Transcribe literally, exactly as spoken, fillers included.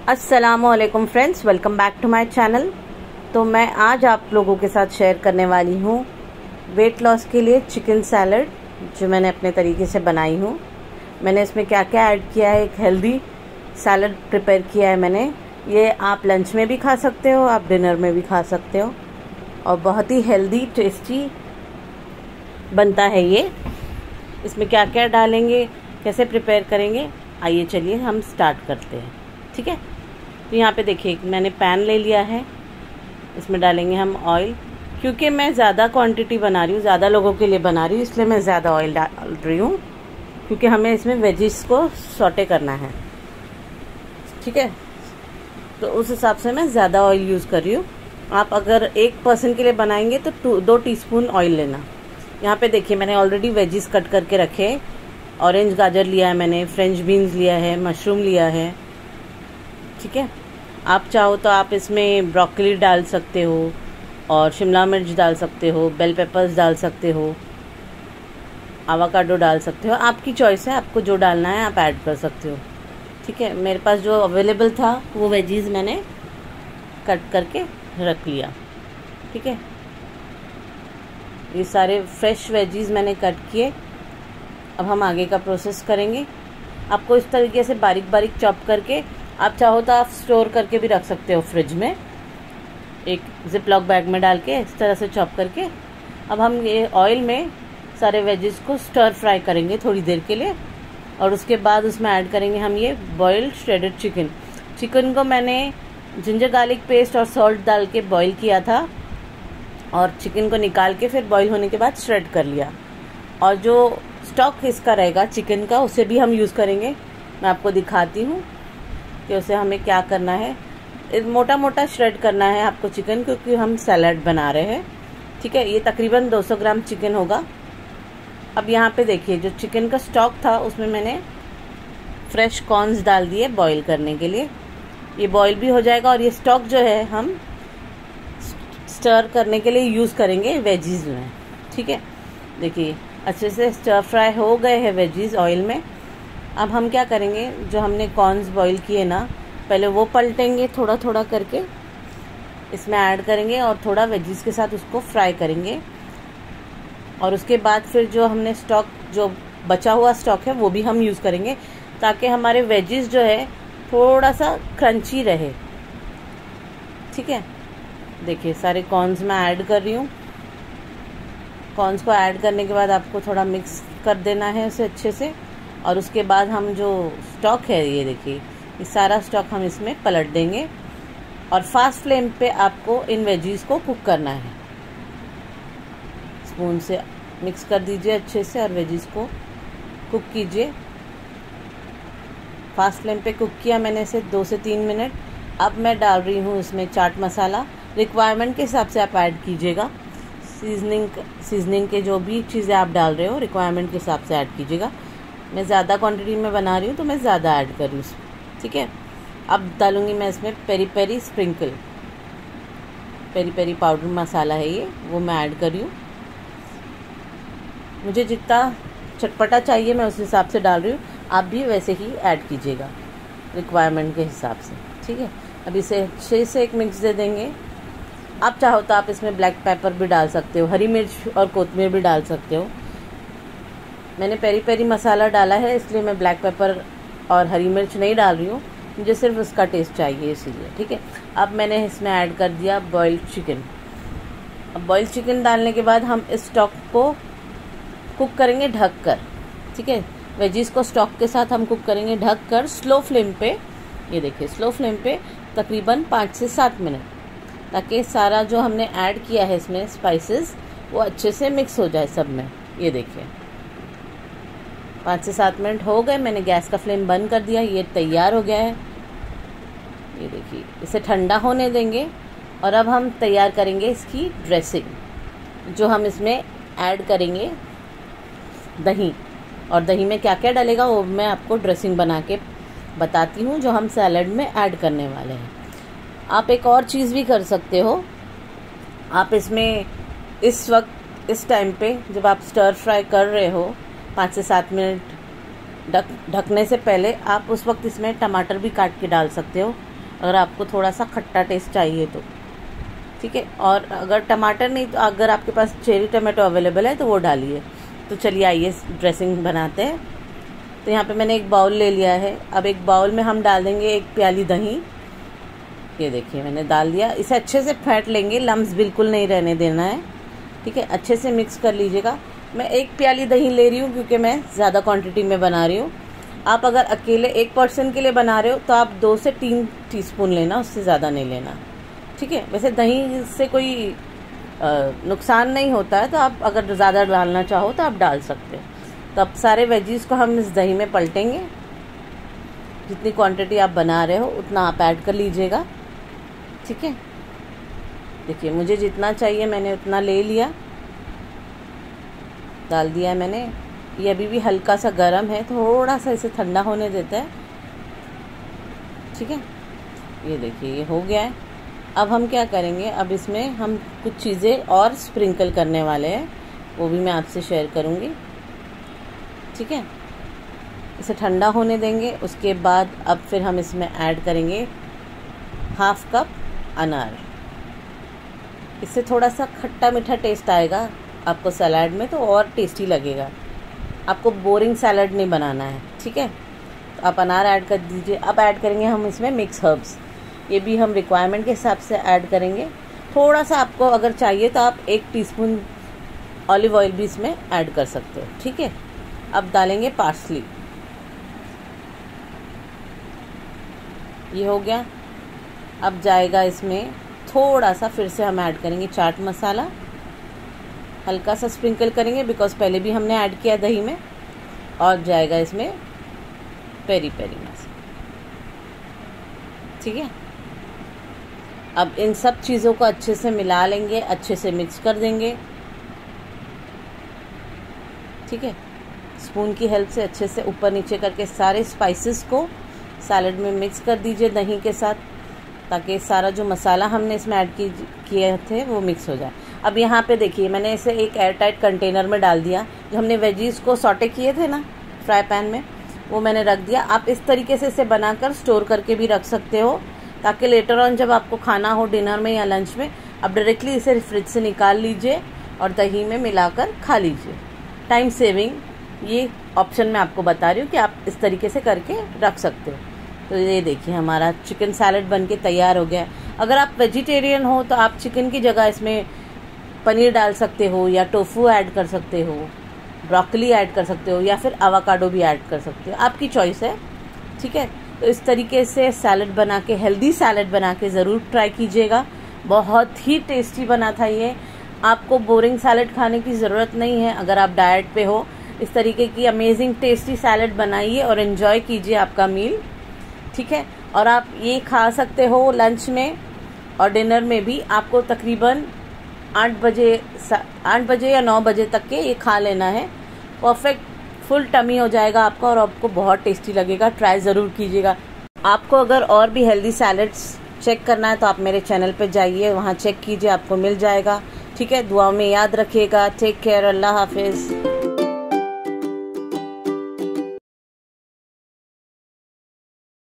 अस्सलामुअलैकुम friends, welcome back to my channel. तो मैं आज आप लोगों के साथ शेयर करने वाली हूँ वेट लॉस के लिए चिकन सैलड, जो मैंने अपने तरीके से बनाई हूँ। मैंने इसमें क्या क्या ऐड किया है, एक हेल्दी सैलड प्रिपेयर किया है मैंने। ये आप लंच में भी खा सकते हो, आप डिनर में भी खा सकते हो, और बहुत ही हेल्दी टेस्टी बनता है ये। इसमें क्या क्या डालेंगे, कैसे प्रिपेयर करेंगे, आइए चलिए हम स्टार्ट करते हैं। ठीक है, तो यहाँ पे देखिए मैंने पैन ले लिया है, इसमें डालेंगे हम ऑयल। क्योंकि मैं ज़्यादा क्वांटिटी बना रही हूँ, ज़्यादा लोगों के लिए बना रही हूँ, इसलिए मैं ज़्यादा ऑयल डाल रही हूँ, क्योंकि हमें इसमें वेजिस को सॉटे करना है। ठीक है, तो उस हिसाब से मैं ज़्यादा ऑयल यूज़ कर रही हूँ। आप अगर एक पर्सन के लिए बनाएंगे तो टू दो टीस्पून ऑयल लेना। यहाँ पे देखिए मैंने ऑलरेडी वेजिस कट करके रखे। ऑरेंज गाजर लिया है मैंने, फ्रेंच बीन्स लिया है, मशरूम लिया है। ठीक है, आप चाहो तो आप इसमें ब्रोकली डाल सकते हो, और शिमला मिर्च डाल सकते हो, बेल पेपर्स डाल सकते हो, आवाकाडो डाल सकते हो। आपकी चॉइस है, आपको जो डालना है आप ऐड कर सकते हो। ठीक है, मेरे पास जो अवेलेबल था वो वेजीज मैंने कट करके रख लिया। ठीक है, ये सारे फ्रेश वेजीज मैंने कट किए। अब हम आगे का प्रोसेस करेंगे। आपको इस तरीके से बारीक बारीक चॉप करके, आप चाहो तो आप स्टोर करके भी रख सकते हो फ्रिज में, एक जिप लॉक बैग में डाल के इस तरह से चॉप करके। अब हम ये ऑयल में सारे वेजेस को स्टर फ्राई करेंगे थोड़ी देर के लिए, और उसके बाद उसमें ऐड करेंगे हम ये बॉइल्ड श्रेडेड चिकन। चिकन को मैंने जिंजर गार्लिक पेस्ट और सॉल्ट डाल के बॉईल किया था, और चिकन को निकाल के फिर बॉईल होने के बाद श्रेड कर लिया। और जो स्टॉक इसका रहेगा चिकन का, उसे भी हम यूज़ करेंगे। मैं आपको दिखाती हूँ कि उसे हमें क्या करना है। मोटा मोटा श्रेड करना है आपको चिकन, क्योंकि हम सैलड बना रहे हैं। ठीक है, ये तकरीबन दो सौ ग्राम चिकन होगा। अब यहाँ पे देखिए जो चिकन का स्टॉक था उसमें मैंने फ्रेश कॉर्न्स डाल दिए बॉईल करने के लिए। ये बॉईल भी हो जाएगा, और ये स्टॉक जो है हम स्टर करने के लिए यूज़ करेंगे वेजीज में। ठीक है, देखिए अच्छे से स्टर फ्राई हो गए हैं वेजीज ऑयल में। अब हम क्या करेंगे, जो हमने कॉर्न्स बॉईल किए ना, पहले वो पलटेंगे थोड़ा थोड़ा करके, इसमें ऐड करेंगे और थोड़ा वेजिस के साथ उसको फ्राई करेंगे। और उसके बाद फिर जो हमने स्टॉक, जो बचा हुआ स्टॉक है, वो भी हम यूज़ करेंगे, ताकि हमारे वेजिस जो है थोड़ा सा क्रंची रहे। ठीक है, देखिए सारे कॉर्न्स मैं ऐड कर रही हूँ। कॉर्न्स को ऐड करने के बाद आपको थोड़ा मिक्स कर देना है उसे अच्छे से, और उसके बाद हम जो स्टॉक है, ये देखिए ये सारा स्टॉक हम इसमें पलट देंगे, और फास्ट फ्लेम पे आपको इन वेजीज को कुक करना है। स्पून से मिक्स कर दीजिए अच्छे से, और वेजीज को कुक कीजिए। फास्ट फ्लेम पे कुक किया मैंने इसे दो से तीन मिनट। अब मैं डाल रही हूँ इसमें चाट मसाला। रिक्वायरमेंट के हिसाब से आप ऐड कीजिएगा। सीजनिंग सीजनिंग के जो भी चीज़ें आप डाल रहे हो, रिक्वायरमेंट के हिसाब से ऐड कीजिएगा। मैं ज़्यादा क्वांटिटी में बना रही हूँ तो मैं ज़्यादा ऐड कर रही हूँ। ठीक है, अब डालूँगी मैं इसमें peri peri sprinkle, peri peri powder मसाला है ये, वो मैं ऐड कर रही हूँ। मुझे जितना चटपटा चाहिए मैं उस हिसाब से डाल रही हूँ, आप भी वैसे ही ऐड कीजिएगा रिक्वायरमेंट के हिसाब से। ठीक है, अब इसे अच्छे से एक मिक्स दे देंगे। आप चाहो तो आप इसमें ब्लैक पेपर भी डाल सकते हो, हरी मिर्च और कोतमीर भी डाल सकते हो। मैंने पेरी पेरी मसाला डाला है, इसलिए मैं ब्लैक पेपर और हरी मिर्च नहीं डाल रही हूँ, मुझे सिर्फ उसका टेस्ट चाहिए इसीलिए। ठीक है, अब मैंने इसमें ऐड कर दिया बॉइल्ड चिकन। अब बॉइल्ड चिकन डालने के बाद हम इस स्टॉक को कुक करेंगे ढक कर। ठीक है, वेजीज को स्टॉक के साथ हम कुक करेंगे ढक कर, स्लो फ्लेम पे। ये देखिए स्लो फ्लेम पे तकरीबन पाँच से सात मिनट, ताकि सारा जो हमने ऐड किया है इसमें स्पाइसेस, वो अच्छे से मिक्स हो जाए सब में। ये देखिए पाँच से सात मिनट हो गए, मैंने गैस का फ्लेम बंद कर दिया। ये तैयार हो गया है। ये देखिए इसे ठंडा होने देंगे, और अब हम तैयार करेंगे इसकी ड्रेसिंग, जो हम इसमें ऐड करेंगे दही। और दही में क्या क्या डलेगा वो मैं आपको ड्रेसिंग बना के बताती हूँ, जो हम सैलड में ऐड करने वाले हैं। आप एक और चीज़ भी कर सकते हो, आप इसमें इस वक्त इस टाइम पे जब आप स्टर फ्राई कर रहे हो, पाँच से सात मिनट ढक ढकने से पहले आप उस वक्त इसमें टमाटर भी काट के डाल सकते हो। अगर आपको थोड़ा सा खट्टा टेस्ट चाहिए तो, ठीक है। और अगर टमाटर नहीं, तो अगर आपके पास चेरी टमाटो अवेलेबल है तो वो डालिए। तो चलिए आइए ड्रेसिंग बनाते हैं। तो यहाँ पे मैंने एक बाउल ले लिया है। अब एक बाउल में हम डाल देंगे एक प्याली दही। ये देखिए मैंने डाल दिया। इसे अच्छे से फेंट लेंगे, लम्स बिल्कुल नहीं रहने देना है, ठीक है। अच्छे से मिक्स कर लीजिएगा। मैं एक प्याली दही ले रही हूँ क्योंकि मैं ज़्यादा क्वांटिटी में बना रही हूँ। आप अगर अकेले एक पर्सन के लिए बना रहे हो तो आप दो से तीन टीस्पून लेना, उससे ज़्यादा नहीं लेना, ठीक है। वैसे दही से कोई आ, नुकसान नहीं होता है, तो आप अगर ज़्यादा डालना चाहो तो आप डाल सकते हो। तो अब सारे वेजीज़ को हम इस दही में पलटेंगे। जितनी क्वांटिटी आप बना रहे हो उतना आप ऐड कर लीजिएगा, ठीक है। देखिए मुझे जितना चाहिए मैंने उतना ले लिया, डाल दिया है मैंने। ये अभी भी हल्का सा गर्म है, थोड़ा सा इसे ठंडा होने देता है, ठीक है। ये देखिए ये हो गया है। अब हम क्या करेंगे, अब इसमें हम कुछ चीज़ें और स्प्रिंकल करने वाले हैं, वो भी मैं आपसे शेयर करूँगी, ठीक है। इसे ठंडा होने देंगे। उसके बाद अब फिर हम इसमें ऐड करेंगे हाफ कप अनार। इससे थोड़ा सा खट्टा मीठा टेस्ट आएगा आपको सलाद में, तो और टेस्टी लगेगा। आपको बोरिंग सलाद नहीं बनाना है, ठीक है। तो आप अनार ऐड कर दीजिए। अब ऐड करेंगे हम इसमें मिक्स हर्ब्स। ये भी हम रिक्वायरमेंट के हिसाब से ऐड करेंगे। थोड़ा सा आपको अगर चाहिए तो आप एक टीस्पून ऑलिव ऑयल भी इसमें ऐड कर सकते हो, ठीक है। अब डालेंगे पार्सली। ये हो गया। अब जाएगा इसमें थोड़ा सा, फिर से हम ऐड करेंगे चाट मसाला, हल्का सा स्प्रिंकल करेंगे बिकॉज पहले भी हमने ऐड किया दही में। और जाएगा इसमें पेरी पेरी मसाला, ठीक है। अब इन सब चीज़ों को अच्छे से मिला लेंगे, अच्छे से मिक्स कर देंगे, ठीक है। स्पून की हेल्प से अच्छे से ऊपर नीचे करके सारे स्पाइसेस को सैलड में मिक्स कर दीजिए दही के साथ, ताकि सारा जो मसाला हमने इसमें ऐड किए थे वो मिक्स हो जाए। अब यहाँ पे देखिए मैंने इसे एक एयर टाइट कंटेनर में डाल दिया। जो हमने वेजीज़ को सॉटे किए थे ना फ्राई पैन में, वो मैंने रख दिया। आप इस तरीके से इसे बनाकर स्टोर करके भी रख सकते हो, ताकि लेटर ऑन जब आपको खाना हो डिनर में या लंच में, आप डायरेक्टली इसे फ्रिज से निकाल लीजिए और दही में मिलाकर खा लीजिए। टाइम सेविंग ये ऑप्शन मैं आपको बता रही हूँ कि आप इस तरीके से करके रख सकते हो। तो ये देखिए हमारा चिकन सैलड बनके तैयार हो गया। अगर आप वेजिटेरियन हो तो आप चिकन की जगह इसमें पनीर डाल सकते हो, या टोफू ऐड कर सकते हो, ब्रोकली ऐड कर सकते हो, या फिर आवाकाडो भी ऐड कर सकते हो, आपकी चॉइस है, ठीक है। तो इस तरीके से सैलड बना के, हेल्दी सैलड बना के ज़रूर ट्राई कीजिएगा। बहुत ही टेस्टी बना था ये। आपको बोरिंग सैलड खाने की ज़रूरत नहीं है अगर आप डाइट पे हो। इस तरीके की अमेजिंग टेस्टी सैलड बनाइए और एंजॉय कीजिए आपका मील, ठीक है। और आप ये खा सकते हो लंच में और डिनर में भी। आपको तकरीबन आठ बजे आठ बजे या नौ बजे तक के ये खा लेना है। परफेक्ट फुल टमी हो जाएगा आपका और आपको बहुत टेस्टी लगेगा। ट्राई ज़रूर कीजिएगा। आपको अगर और भी हेल्दी सैलड्स चेक करना है तो आप मेरे चैनल पे जाइए, वहाँ चेक कीजिए, आपको मिल जाएगा, ठीक है। दुआ में याद रखिएगा। टेक केयर, अल्लाह हाफिज़।